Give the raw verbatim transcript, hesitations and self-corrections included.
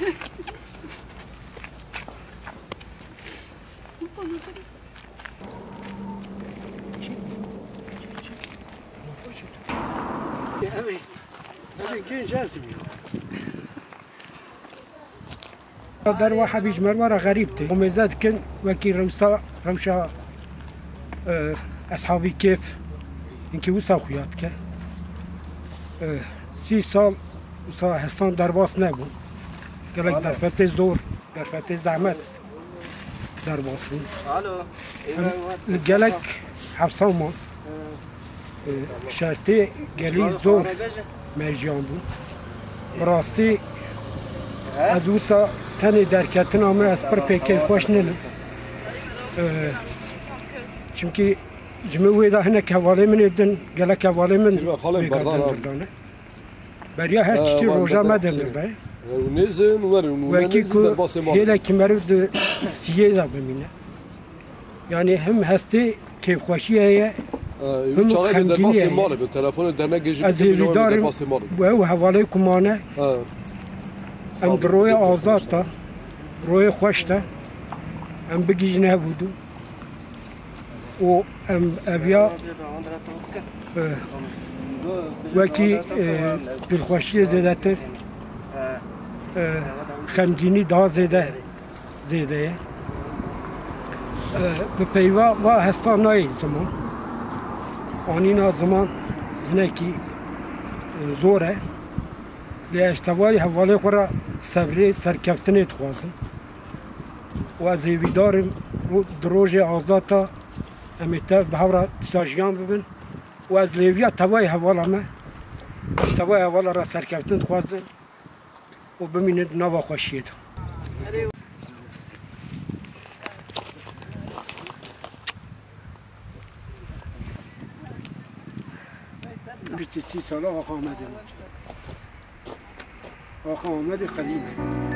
أبي أبي كين جاذبي در واحد بيج مرمرة غريبتي ومزاد كن وكي روسا روشا أه أصحابي كيف إنكي وسا خياتك أه سی سال وسا حسان درباس نبود قالك در فتي زور در فتي زعمت درباس بود قالك حبساما شرطي قالي زور مرجان بود براستی از وسا تنی درکتن آمه از پر پیکر خوش نلم چونکی جمعوی دا هنه کوالی من ایدن گله کوالی من بیگادن دردانه بریا هر چیزی روژا مدن درده وکی که هیله کمرو ده سیه دا بمینه یعنی هم هستی کیف خوشی هیه هم خمگینی هیه از ایلی دارم و او حوالی کمانه ام دروی آزاد تا روی خوش تا ام بگیج نبودو و ام ابیا وکی دلخوشی زیده تر خمگینی دا زیده زیده به پیوا و هستا نایی زمان آنینا زمان هنکی زوره لی اشتوایی حوالی خورا صبری سرکفتنی تخوازم و از ایویدارم دروژ آزادا امیتا به هورا تساجیان ببین و از لیویا توای حوالا ما اشتوای حوالا را سرکفتن تخوازم و بمینید نوا خوشید بیشتر سی ساله آقا آمده آقا آمده قدیمه